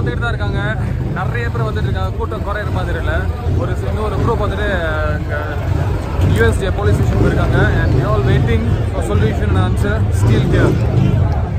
வந்துட்டு தான் இருக்காங்க. நிறைய பேர் வந்துட்டு இருக்காங்க. கூட்டம் குறையிற மாதிரி இல்லை. இன்னொரு குரூப் வந்துட்டு USJ போலீஸ் ஸ்டேஷன் போயிருக்காங்க. And you all waiting for solution and answer still here.